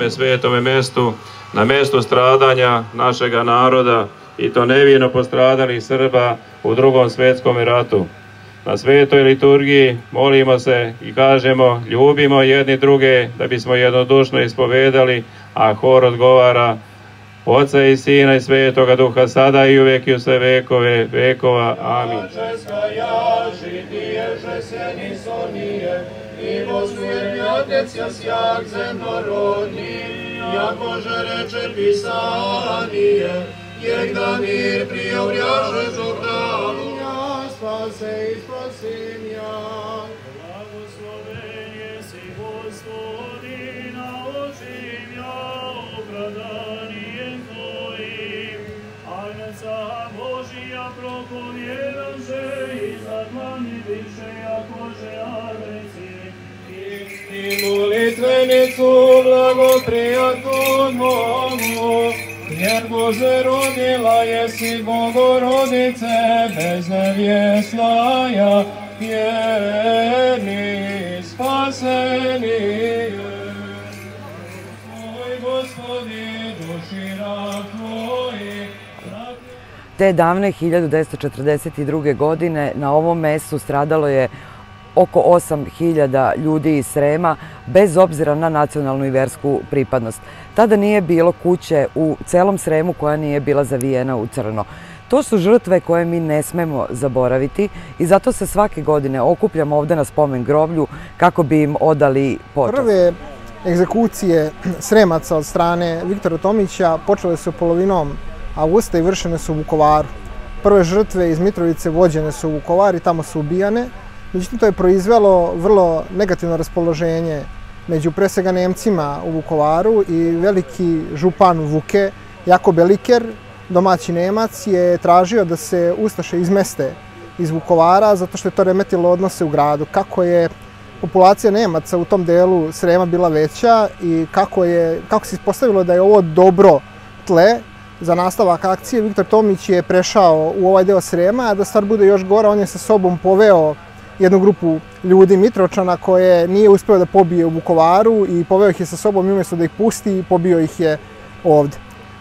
ovome svetome mestu, na mestu stradanja našega naroda i to nevino postradalih Srba u Drugom svjetskom ratu. Na svetoj liturgiji molimo se i kažemo ljubimo jedni druge da bismo jednodušno ispovedali, a hor odgovara Oca i Sina i Svetoga Duha, sada i uvek i u sve vekove vekova. Amin. Jegda mir prijavljaše zogdalu, ja spase i spasim ja. Blagosloven jesi Gospodina, očim ja opravdanijem Tvojim. Agneca Božija propovjedanše i zadmani više jakože agreci. I molitvenicu blagoprijatnu mogu, jer Bože rodila jesi Bogorodice, bez nevjesnaja, vjerni spaseni je. Tvoj Gospodi, duši rab Tvoji. Te davne 1942. godine na ovom mestu stradalo je oko 8.000 ljudi iz Srema, bez obzira na nacionalnu i versku pripadnost. Tada nije bilo kuće u celom Sremu koja nije bila zavijena u crno. To su žrtve koje mi ne smemo zaboraviti i zato se svake godine okupljamo ovde na spomen groblju kako bi im odali počast. Prve egzekucije Sremaca od strane Viktora Tomića počele su polovinom avgusta i vršene su u Vukovaru. Prve žrtve iz Mitrovice vođene su u Vukovar i tamo su ubijane. Međutim, to je proizvelo vrlo negativno raspoloženje među pre svega Nemcima u Vukovaru i veliki župan Vuke, Jakob Beliker, domaći Nemac, je tražio da se ustaše izmeste iz Vukovara zato što je to remetilo odnose u gradu. Kako je populacija Nemaca u tom delu Srema bila veća i kako se ispostavilo da je ovo dobro tle za nastavak akcije, Viktor Tomić je prešao u ovaj deo Srema, a da stvar bude još gora, on je sa sobom poveo jednu grupu ljudi Mitročana koje nije uspeo da pobije u Vukovaru i poveo ih je sa sobom i umjesto da ih pusti, pobio ih je ovde.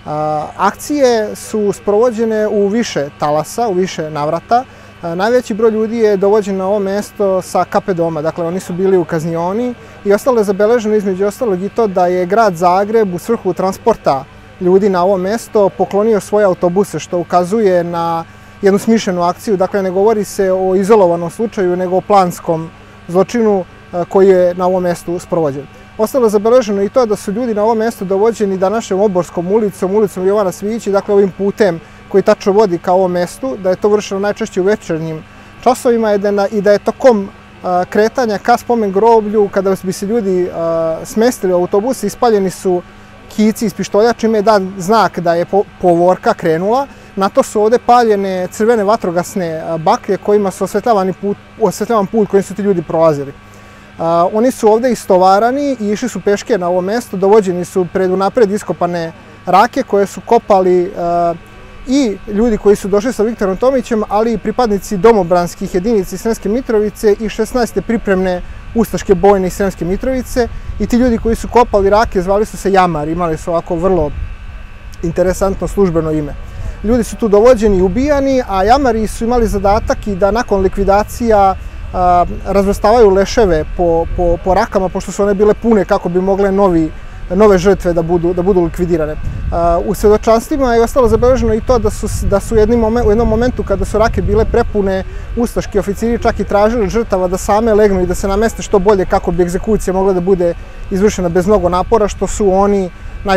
Akcije su sprovođene u više talasa, u više navrata. Najveći broj ljudi je dovođen na ovo mesto sa KP doma, dakle oni su bili u kaznioni i ostalo je zabeleženo između ostalog i to da je grad Zagreb u svrhu transporta ljudi na ovo mesto poklonio svoje autobuse, što ukazuje na jednu smišljenu akciju. Dakle, ne govori se o izolovanom slučaju, nego o planskom zločinu koji je na ovom mestu sprovođen. Ostalo je zabeleženo i to da su ljudi na ovom mestu dovođeni današnjom Oborskom ulicom, ulicom Jovana Svijića, dakle ovim putem koji tačno vodi ka ovom mestu, da je to vršeno najčešće u večernjim časovima i da je tokom kretanja ka spomen groblju, kada bi se ljudi smestili u autobuse, ispaljeni su kici iz pištolja, čime je dan znak da je povorka krenula. Na to su ovde paljene crvene vatrogasne baklje kojima su osvetljavan put kojim su ti ljudi prolazili. Oni su ovde istovarani i išli su peške na ovo mesto, dovođeni su pred unapred iskopane rake koje su kopali i ljudi koji su došli sa Viktorom Tomićem, ali i pripadnici domobranskih jedinica iz Sremske Mitrovice i 16. pripremne ustaške bojne iz Sremske Mitrovice. I ti ljudi koji su kopali rake zvali su se jamari, imali su ovako vrlo interesantno službeno ime. Ljudi su tu dovođeni i ubijani, a jamari su imali zadatak i da nakon likvidacija razvrstavaju leševe po rakama, pošto su one bile pune kako bi mogle nove žrtve da budu likvidirane. U svedočanstvima je ostalo zabeleženo i to da su u jednom momentu kada su rake bile prepune, ustaški oficiri čak i tražili žrtava da same legnu i da se nameste što bolje kako bi egzekucija mogla da bude izvršena bez mnogo napora, što su oni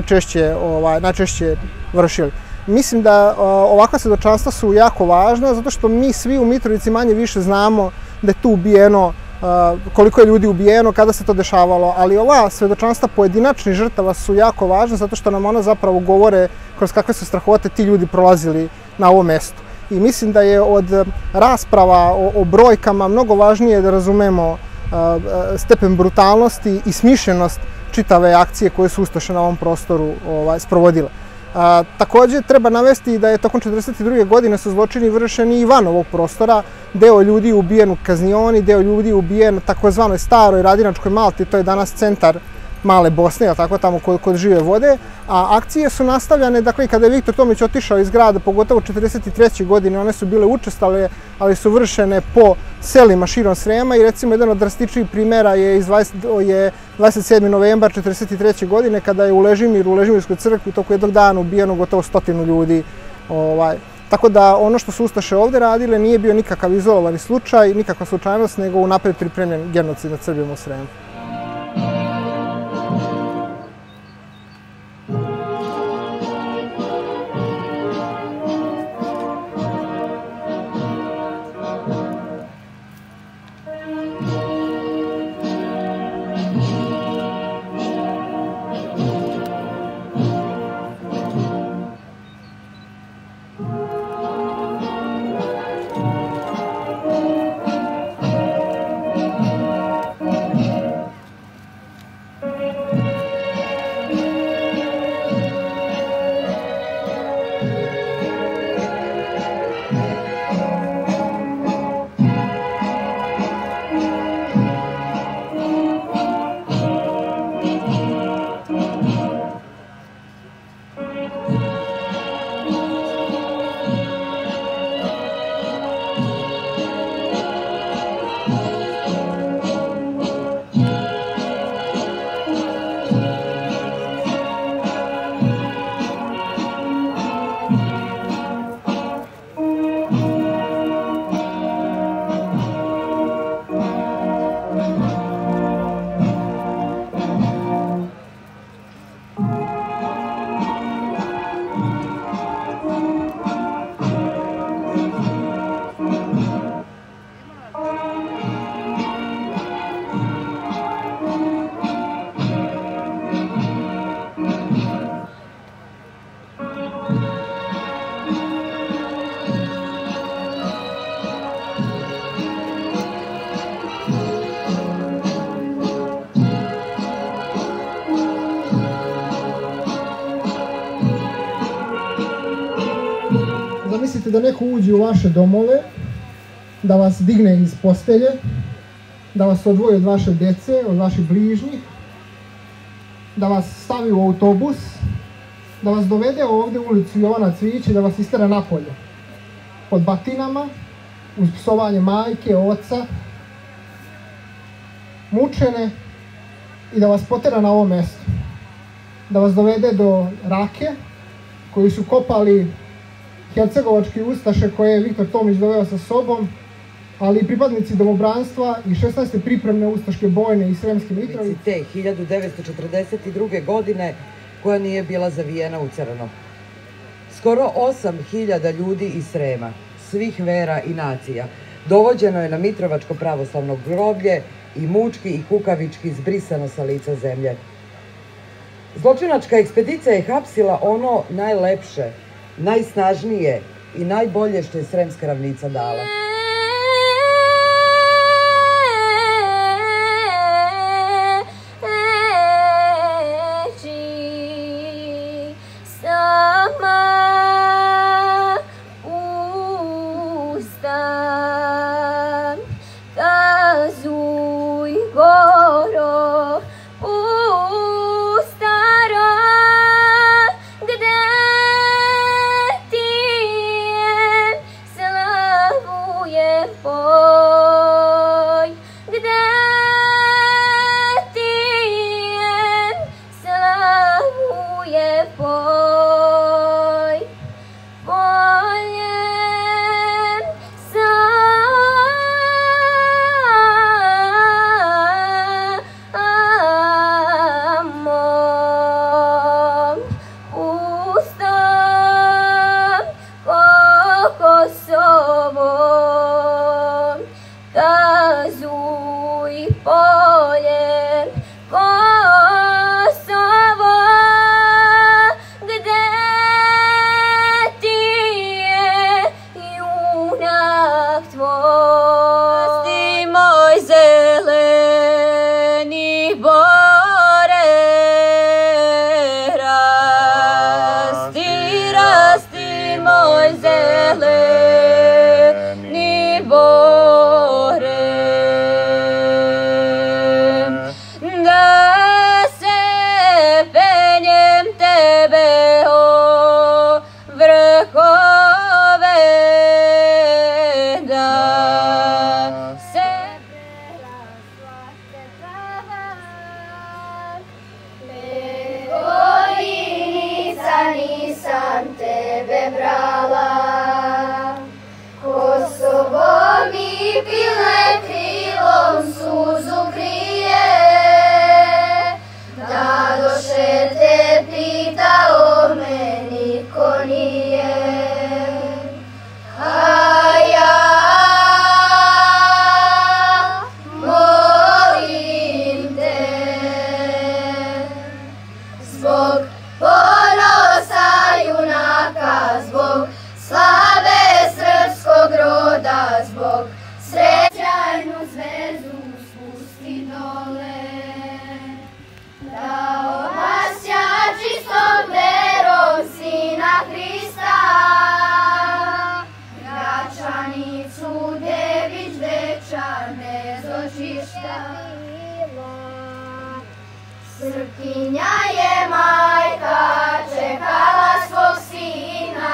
najčešće vršili. Mislim da ovakva svedočanstva su jako važna, zato što mi svi u Mitrovici manje više znamo da je tu ubijeno, koliko je ljudi ubijeno, kada se to dešavalo, ali ova svedočanstva pojedinačnih žrtava su jako važna zato što nam ona zapravo govore kroz kakve su strahote ti ljudi prolazili na ovom mestu. I mislim da je od rasprava o brojkama mnogo važnije da razumemo stepen brutalnosti i smišljenost čitave akcije koje su ustaše na ovom prostoru sprovodile. Također treba navesti da je tokom 1942. godine su zločini vršeni i van ovog prostora. Deo ljudi ubijen u kaznioni, deo ljudi ubijen u takozvanoj staroj Radinačkoj Malti, to je danas centar Male Bosne, jel tako, tamo kod žive vode, a akcije su nastavljane, dakle, kada je Viktor Tomić otišao iz grada, pogotovo 1943. godine, one su bile učestale, ali su vršene po selima širom Srema i recimo jedan od drastičnijih primjera je 27. novembar 1943. godine, kada je u Ležimiru, u Ležimirskoj crkvi, u toku jednog dana ubijeno gotovo 100 ljudi. Tako da ono što su ustaše ovde radile nije bio nikakav izolovani slučaj, nikakva slučajnost, nego unapred pripremljen genocid nad Srbima u Sremu. Zamislite da neko uđe u vaše domove, da vas digne iz postelje, da vas odvoji od vaše dece, od vaših bližnjih, da vas stavi u autobus, da vas dovede ovde u ulicu Jovana Cvijića i da vas istera napolje. Pod batinama, uz psovanje majke, oca, mučene i da vas potera na ovo mesto. Da vas dovede do Rake, koji su kopali hercegovački ustaše koje je Viktor Tomić doveo sa sobom, ali i pripadnici domobranstva i 16. pripremne ustaške bojne i Sremske Mitrovice. Te 1942. godine koja nije bila zavijena u crno. Skoro 8.000 ljudi iz Srema, svih vera i nacija, dovođeno je na Mitrovačko pravoslavno groblje i mučki i kukavički zbrisano sa lica zemlje. Zločinačka ekspedicija je hapsila ono najlepše, najsnažnije i najbolje što je Sremska ravnica dala. Slavu pile krilom suzu krije, da doše te pitao me niko nije. A ja molim te, zbog ponosa junaka, zbog slave srpskog roda, zbog srećajnu zvezdu spusti dole, da obasja čistom verom Sina Hrista, Gračanicu Dević večar bez očišta. Srpkinja je majka, čekala svog sina,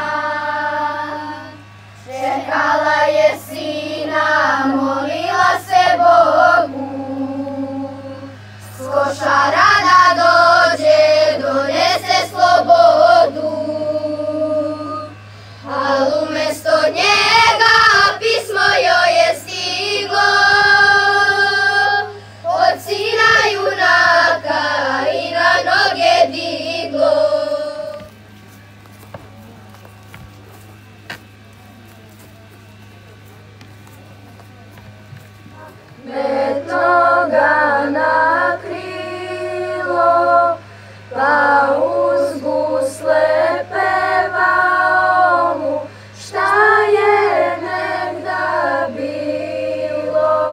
čekala je sina, molila se Bogu, s košara da dođe, donese slobodu, al umesto nje